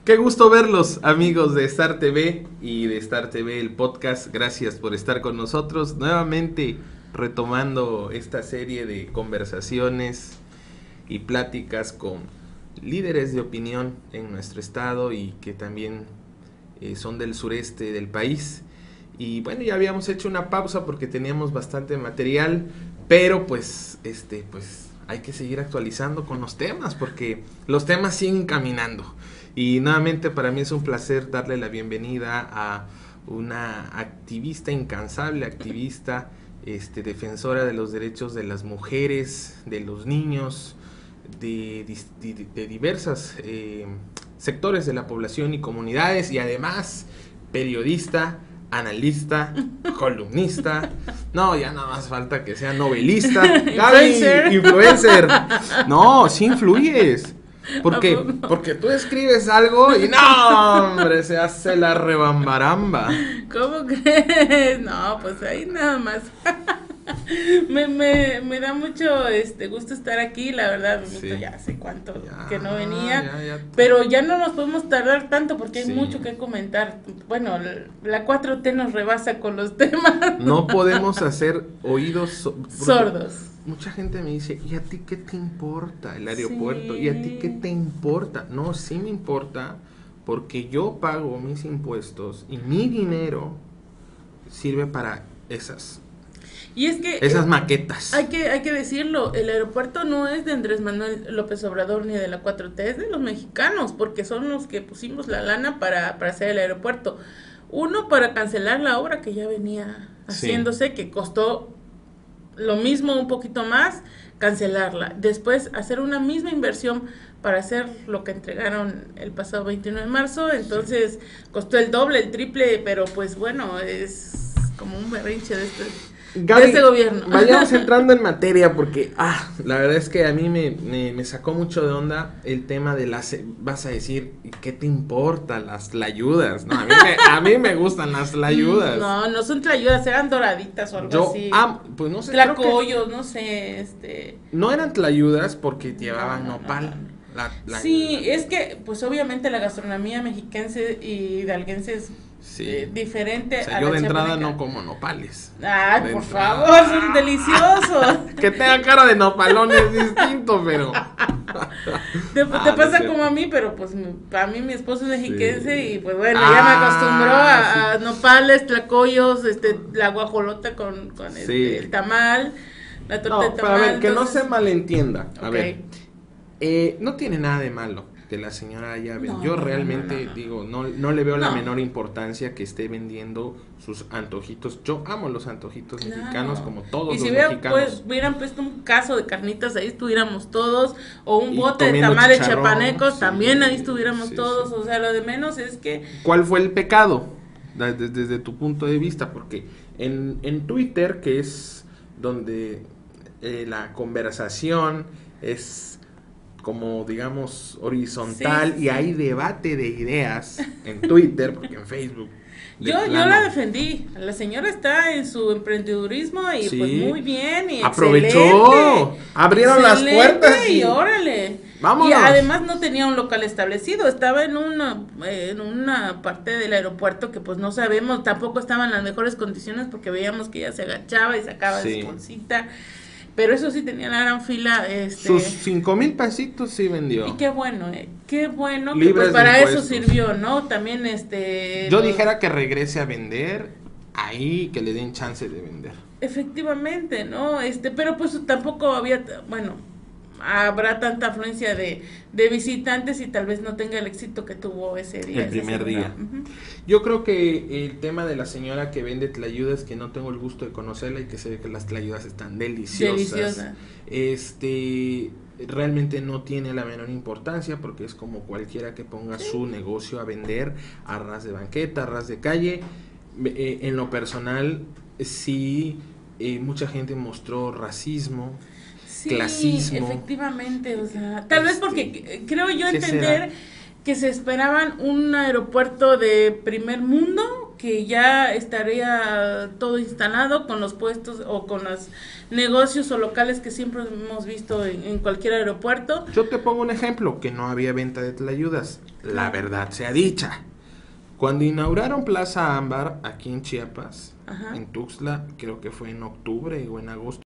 Qué gusto verlos, amigos de Star TV y de Star TV el podcast. Gracias por estar con nosotros. Nuevamente retomando esta serie de conversaciones y pláticas con líderes de opinión en nuestro estado y que también son del sureste del país. Y bueno, ya habíamos hecho una pausa porque teníamos bastante material, pero pues hay que seguir actualizando con los temas porque los temas siguen caminando. Y nuevamente para mí es un placer darle la bienvenida a una activista incansable, activista, defensora de los derechos de las mujeres, de los niños, de diversos sectores de la población y comunidades, y además periodista, analista, columnista, no, ya nada más falta que sea novelista, influencer, no, sí influyes. Porque tú escribes algo y no, hombre, se hace la rebambaramba. ¿Cómo crees? No, pues ahí nada más. me da mucho gusto estar aquí, la verdad, sí. Ya hace cuánto que no venía, pero ya no nos podemos tardar tanto porque hay mucho que comentar. Bueno, la 4T nos rebasa con los temas. No podemos hacer oídos sordos. Mucha gente me dice, ¿y a ti qué te importa el aeropuerto? ¿Y a ti qué te importa? No, sí me importa, porque yo pago mis impuestos y mi dinero sirve para esas maquetas. Hay que decirlo, el aeropuerto no es de Andrés Manuel López Obrador ni de la 4T, es de los mexicanos, porque son los que pusimos la lana para hacer el aeropuerto. Uno, para cancelar la obra que ya venía haciéndose, que costó lo mismo, un poquito más, cancelarla. Después, hacer una misma inversión para hacer lo que entregaron el pasado 21 de marzo. Entonces, costó el doble, el triple, pero pues bueno, es como un berrinche de este gobierno. Vayamos entrando en materia porque, la verdad es que a mí me sacó mucho de onda el tema de vas a decir, ¿qué te importa las tlayudas? No, a mí me gustan las tlayudas. No son tlayudas, eran doraditas o algo así. Pues no sé. Tlacoyos, no sé, No eran tlayudas porque llevaban nopal. Sí, es que, pues obviamente la gastronomía mexiquense y hidalguense es diferente. O sea, yo de entrada no como nopales. Ay, por favor, son deliciosos. Que tenga cara de nopalón es distinto, pero te pasa como a mí, pero pues a mí mi esposo es mexiquense y pues bueno, ya me acostumbró a nopales, tlacoyos, la guajolota con el tamal, la torta de tamal. Pero a ver, que no se malentienda. A ver, no tiene nada de malo que la señora haya vendido. Yo realmente digo, no le veo la menor importancia que esté vendiendo sus antojitos. Yo amo los antojitos mexicanos como todos los mexicanos. Y si hubieran puesto un caso de carnitas, ahí estuviéramos todos, o un bote de tamales chapanecos, también ahí estuviéramos todos. O sea, lo de menos es que... ¿Cuál fue el pecado? Desde tu punto de vista, porque en Twitter, que es donde la conversación es como digamos horizontal, y hay debate de ideas en Twitter, porque en Facebook yo la defendí. La señora está en su emprendedurismo y pues muy bien y aprovechó, abrieron las puertas y órale. Vámonos. Y además no tenía un local establecido, estaba en una parte del aeropuerto que pues no sabemos, tampoco estaba en las mejores condiciones porque veíamos que ella se agachaba y sacaba su bolsita. Pero eso sí tenía la gran fila. Sus 5,000 pesitos sí vendió. Y qué bueno que pues para eso sirvió, ¿no? También yo dijera que regrese a vender, ahí que le den chance de vender. Efectivamente, ¿no? Pero pues tampoco había, habrá tanta afluencia de visitantes y tal vez no tenga el éxito que tuvo ese día. El primer día. Uh-huh. Yo creo que el tema de la señora que vende tlayudas, que no tengo el gusto de conocerla y que sé que las tlayudas están deliciosas. Realmente no tiene la menor importancia porque es como cualquiera que ponga su negocio a vender a ras de banqueta, a ras de calle. En lo personal, mucha gente mostró racismo. Clasismo. Efectivamente, o sea, tal vez porque creo yo entender que se esperaban un aeropuerto de primer mundo, que ya estaría todo instalado con los puestos o con los negocios o locales que siempre hemos visto en cualquier aeropuerto. Yo te pongo un ejemplo, que no había venta de tlayudas. la verdad sea dicha. Cuando inauguraron Plaza Ámbar aquí en Chiapas, Ajá. en Tuxtla, creo que fue en octubre o en agosto